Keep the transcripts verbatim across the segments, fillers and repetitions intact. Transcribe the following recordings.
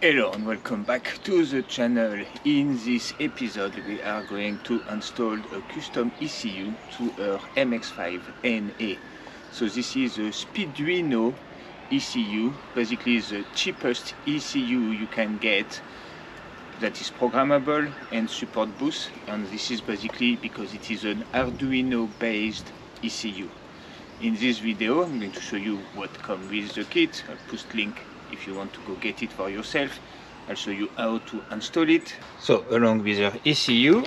Hello and welcome back to the channel. In this episode we are going to install a custom E C U to our M X five N A. So this is a Speeduino E C U, basically the cheapest E C U you can get that is programmable and support boost, and this is basically because it is an Arduino based E C U. In this video I'm going to show you what comes with the kit. I'll post link if you want to go get it for yourself. I'll show you how to install it. So along with our E C U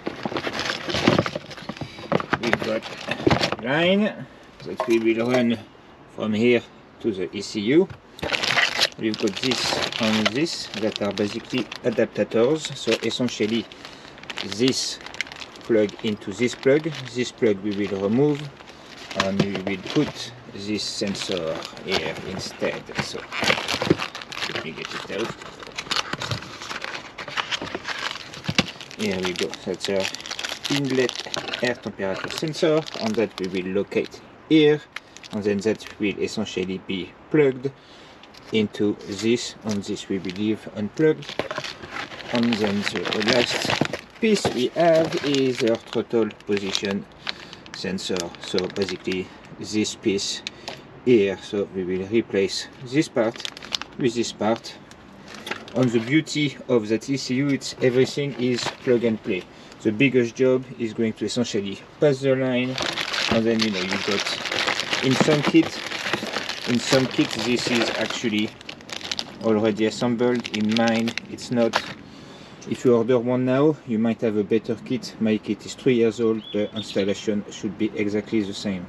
we've got line that we will run from here to the E C U. We've got this and this that are basically adapters. So essentially this plug into this plug, this plug we will remove and we will put this sensor here instead. So let me get it out. Here we go. That's our inlet air temperature sensor, and that we will locate here, and then that will essentially be plugged into this, and this we will leave unplugged. And then the last piece we have is our throttle position sensor. So basically this piece here. So we will replace this part with this part. And the beauty of that E C U, it's everything is plug and play. The biggest job is going to essentially pass the line, and then you know you got in some kit in some kits this is actually already assembled. In mine it's not. If you order one now you might have a better kit. My kit is three years old, the installation should be exactly the same.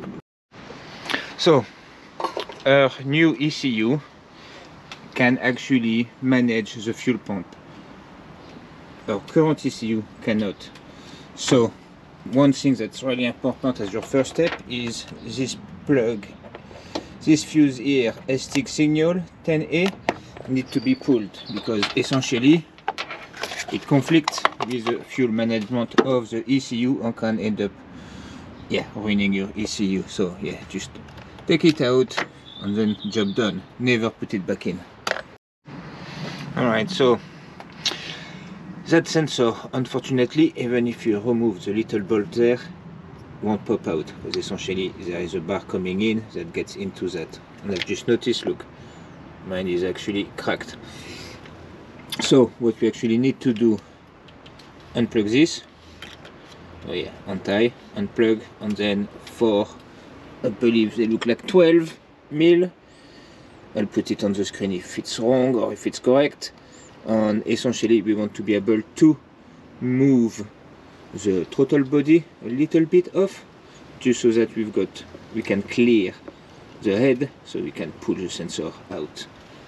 So our new E C U can actually manage the fuel pump. Our current E C U cannot. So one thing that's really important as your first step is this plug, this fuse here, S T X signal ten A, need to be pulled because essentially it conflicts with the fuel management of the E C U and can end up yeah ruining your E C U. So yeah, just take it out and then job done. Never put it back in. Alright, so that sensor, unfortunately, even if you remove the little bolt there, won't pop out, because essentially there is a bar coming in that gets into that. And I've just noticed, look, mine is actually cracked. So what we actually need to do, unplug this, oh yeah, untie, unplug, and then for, I believe they look like twelve mil, I'll put it on the screen if it's wrong or if it's correct. And essentially we want to be able to move the throttle body a little bit off, just so that we've got we can clear the head, so we can pull the sensor out.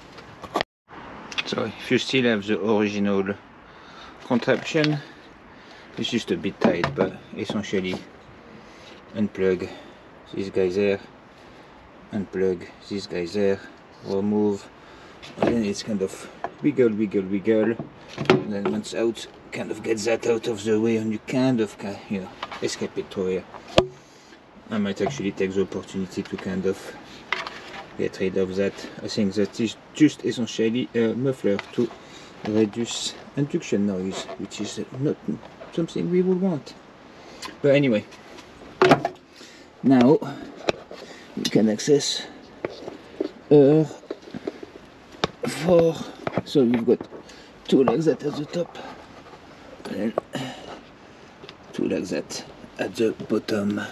So if you still have the original contraption, it's just a bit tight, but essentially unplug this guy there, unplug this guy there, remove, and then it's kind of wiggle wiggle wiggle, and then once out kind of get that out of the way, and you kind of can, you know, escape it through here. I might actually take the opportunity to kind of get rid of that. I think that is just essentially a muffler to reduce induction noise, which is not something we would want. But anyway, now you can access our four. So we've got two like that at the top and two like that at the bottom.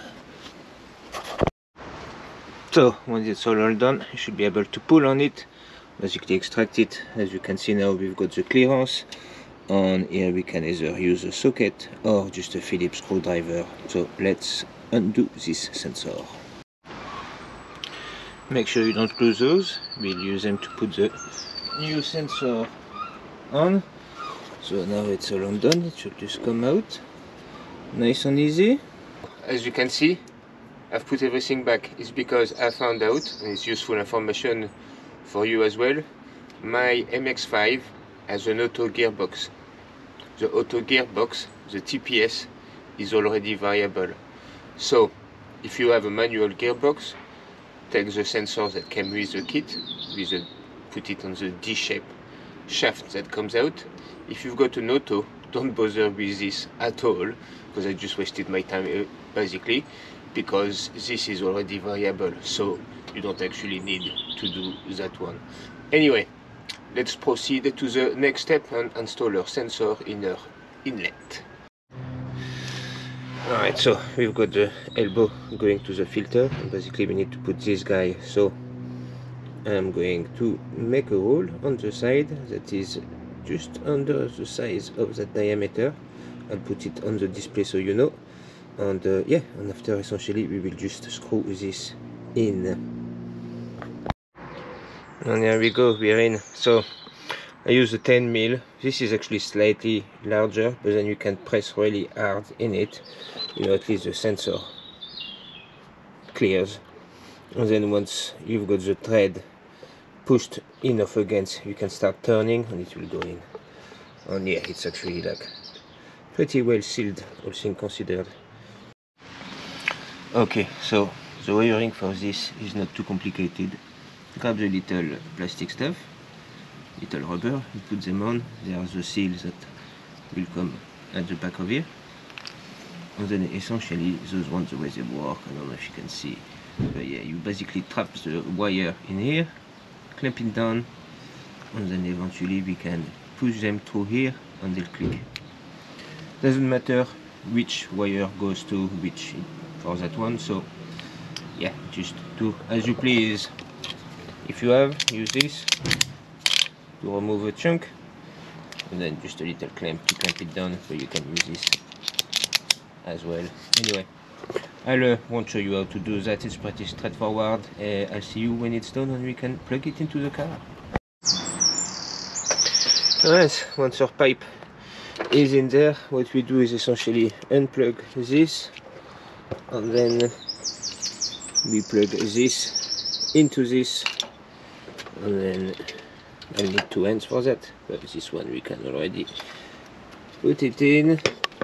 So once it's all done, you should be able to pull on it, basically extract it. As you can see now we've got the clearance, and here we can either use a socket or just a Phillips screwdriver. So let's undo this sensor. Make sure you don't lose those. We'll use them to put the new sensor on. So now it's all done, it should just come out nice and easy. As you can see, I've put everything back. It's because I found out, and it's useful information for you as well, my M X five has an auto gearbox. The auto gearbox, the T P S, is already variable. So if you have a manual gearbox, take the sensor that came with the kit, with the, put it on the D shape shaft that comes out. If you've got an auto, don't bother with this at all, because I just wasted my time uh, basically, because this is already variable, so you don't actually need to do that one. Anyway, let's proceed to the next step and install our sensor in our inlet. Alright, so we've got the elbow going to the filter, and basically we need to put this guy, so I'm going to make a hole on the side that is just under the size of that diameter. I'll put it on the display so you know, and uh, yeah, and after essentially we will just screw this in. And here we go, we're in. So I use a ten mil. This is actually slightly larger, but then you can press really hard in it, you know, at least the sensor clears. And then once you've got the thread pushed enough against, you can start turning and it will go in. And yeah, it's actually like pretty well sealed, all things considered. Okay, so the wiring for this is not too complicated. Grab the little plastic stuff, little rubber, you put them on. There are the seals that will come at the back of here. And then essentially those ones, the way they work, I don't know if you can see, but yeah, you basically trap the wire in here, clamp it down, and then eventually we can push them through here and they'll click. Doesn't matter which wire goes to which for that one, so yeah, just do as you please. If you have, use this to remove a chunk, and then just a little clamp to clamp it down, so you can use this as well. Anyway, I uh, won't show you how to do that, it's pretty straightforward. uh, I'll see you when it's done and we can plug it into the car. Alright, once our pipe is in there, what we do is essentially unplug this, and then we plug this into this, and then I need two ends for that, but this one we can already put it in.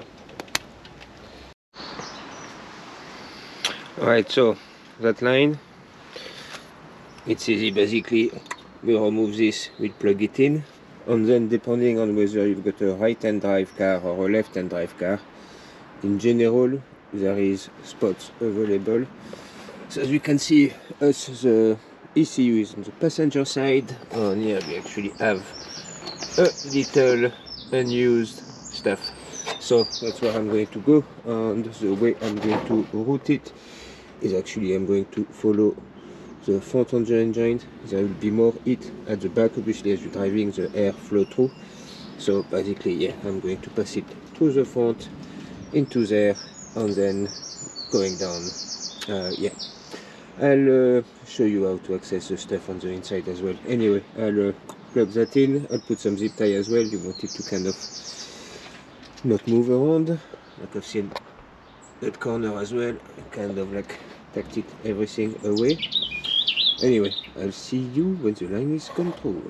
Alright, so that line, it's easy. Basically we remove this, we plug it in, and then depending on whether you've got a right hand drive car or a left hand drive car, in general there is spots available. So as you can see, us the E C U is on the passenger side, and here we actually have a little unused stuff. So that's where I'm going to go, and the way I'm going to route it is actually I'm going to follow the front engine joint. There will be more heat at the back, obviously, as you're driving, the air flow through. So basically, yeah, I'm going to pass it through the front, into there, and then going down. Uh, yeah, I'll uh, show you how to access the stuff on the inside as well. Anyway, I'll uh, plug that in. I'll put some zip tie as well. You want it to kind of not move around, like I've seen that corner as well, kind of like tucked it everything away. Anyway, I'll see you when the line is come through.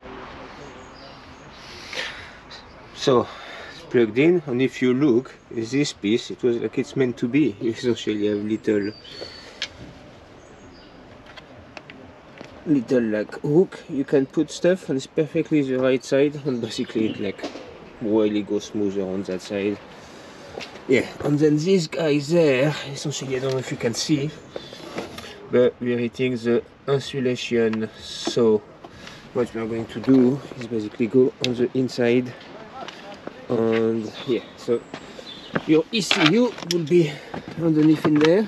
So it's plugged in, and if you look, this piece, it was like it's meant to be. You essentially have little little like hook you can put stuff, and it's perfectly the right side, and basically it like really goes smoother on that side. Yeah, and then this guy there, essentially, I don't know if you can see, but we're hitting the insulation. So what we are going to do is basically go on the inside, and yeah, so your E C U will be underneath in there,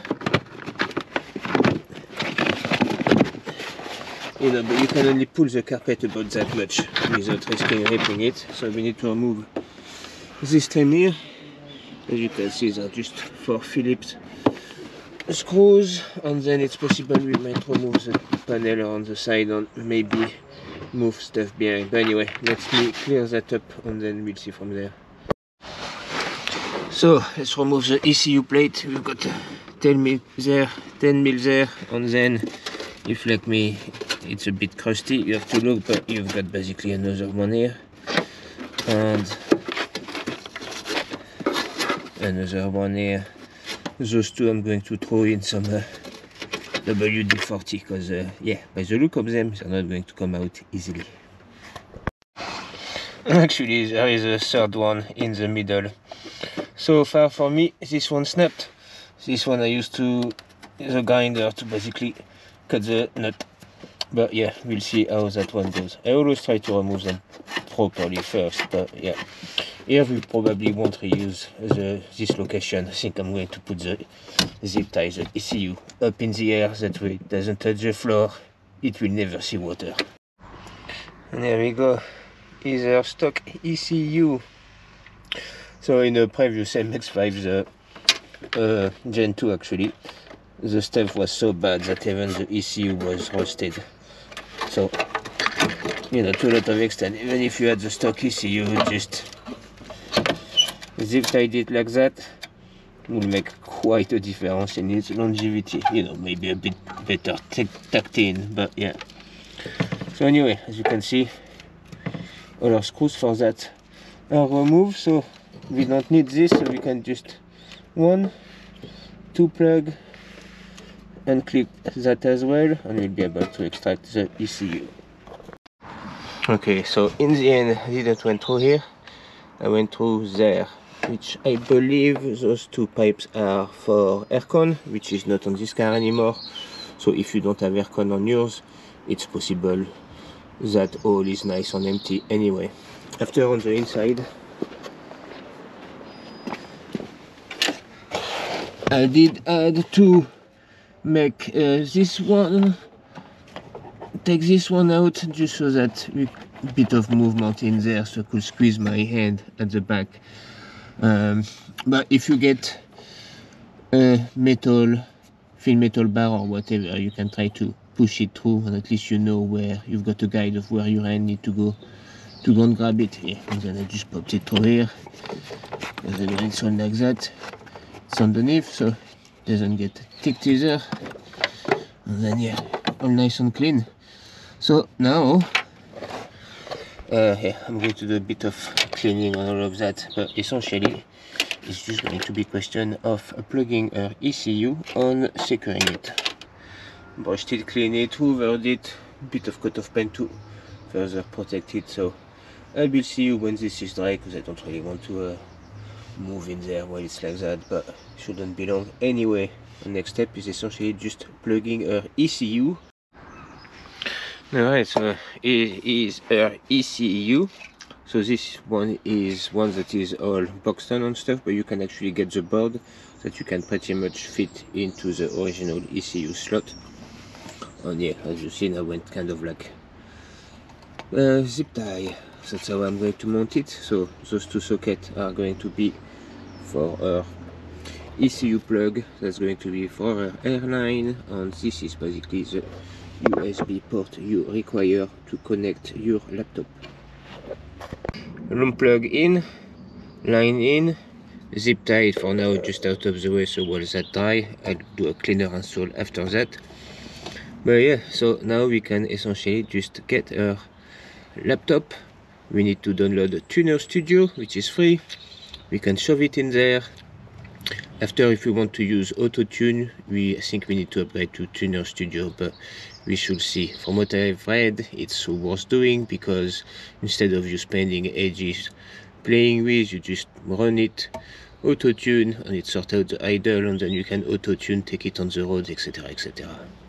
you know, but you can only pull the carpet about that much without risking ripping it. So we need to remove this trim here. As you can see, they're just for Phillips screws, and then it's possible we might remove the panel on the side and maybe move stuff behind. But anyway, let me clear that up and then we'll see from there. So let's remove the E C U plate. We've got ten mil there, ten mil there, and then if like me it's a bit crusty, you have to look, but you've got basically another one here, and another one here. Those two I'm going to throw in some uh, W D forty, because uh, yeah, by the look of them, they're not going to come out easily. Actually, there is a third one in the middle. So far for me, this one snapped. This one I used to the grinder to basically cut the nut. But yeah, we'll see how that one goes. I always try to remove them properly first, but yeah. Here we probably won't reuse the, this location. I think I'm going to put the zip tie, the E C U, up in the air, that way it doesn't touch the floor. It will never see water. And there we go, is our stock E C U. So in the previous M X five, the uh, Gen two actually, the stuff was so bad that even the E C U was rusted. So, you know, to a lot of extent, even if you had the stock E C U, just zip tied it like that, will make quite a difference in its longevity. You know, maybe a bit better tucked in, but yeah. So anyway, as you can see, all our screws for that are removed, so we don't need this, so we can just one, two plug, and clip that as well, and we'll be able to extract the E C U. Okay, so in the end, I didn't went through here, I went through there, which I believe those two pipes are for aircon, which is not on this car anymore. So if you don't have aircon on yours, it's possible that all is nice and empty anyway. After on the inside, I did add to make uh, this one, take this one out just so that we bit of movement in there, so I could squeeze my hand at the back. Um, but if you get a metal, thin metal bar or whatever, you can try to push it through, and at least you know where you've got a guide of where your hand need to go to go and grab it here. And then I just popped it through here, and then it's on like that. It's underneath, so it doesn't get ticked either. And then yeah, all nice and clean. So now, uh, yeah, I'm going to do a bit of cleaning on all of that, but essentially it's just going to be a question of plugging our E C U and securing it. Brushed it, clean it, hoovered it, bit of coat of paint to further protect it. So I will see you when this is dry, because I don't really want to uh, move in there while it's like that, but it shouldn't be long anyway. The next step is essentially just plugging our E C U. Alright, so here is our E C U. So this one is one that is all boxed on and stuff, but you can actually get the board that you can pretty much fit into the original E C U slot. And yeah, as you see, I went kind of like uh, zip tie. That's how I'm going to mount it. So those two sockets are going to be for our E C U plug, that's going to be for our airline, and this is basically the U S B port you require to connect your laptop. Long plug in, line in, zip tie it for now just out of the way, so while that dry, I'll do a cleaner install after that. But yeah, so now we can essentially just get our laptop. We need to download Tuner Studio, which is free. We can shove it in there. After, if we want to use auto-tune, we think we need to upgrade to Tuner Studio, but we should see. From what I've read, it's worth doing, because instead of you spending ages playing with, you just run it, auto-tune, and it sorts out the idle, and then you can auto-tune, take it on the road, etc, et cetera.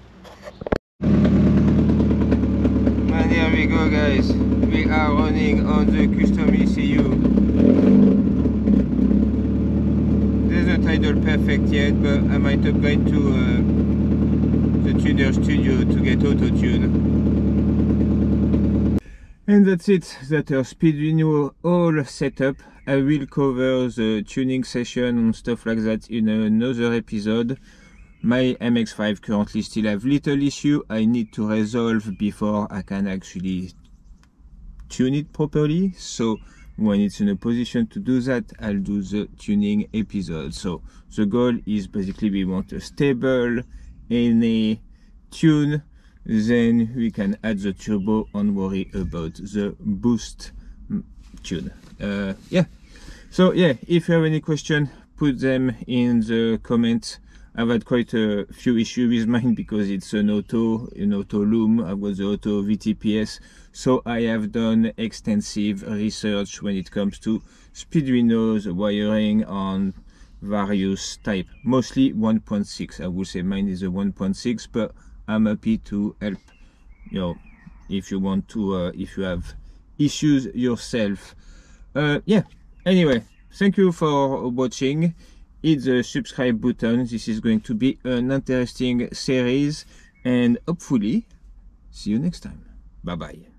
And here we go, guys. We are running on the custom E C U. Doesn't idle perfect yet, but I might upgrade to uh, the Tuner Studio to get auto-tune. And that's it, that's our speed renewal all set up. I will cover the tuning session and stuff like that in another episode. My M X five currently still have little issue I need to resolve before I can actually tune it properly. So when it's in a position to do that, I'll do the tuning episode. So the goal is basically we want a stable N A tune, then we can add the turbo and worry about the boost tune. Uh, yeah, so yeah, if you have any question, put them in the comments. I've had quite a few issues with mine because it's an auto, an auto loom. I've got the auto V T P S, so I have done extensive research when it comes to Speeduino, wiring on various type, mostly one point six. I would say mine is a one point six, but I'm happy to help, you know, if you want to, uh, if you have issues yourself. Uh, yeah, anyway, thank you for watching. Hit the subscribe button. This is going to be an interesting series, and hopefully see you next time. Bye bye.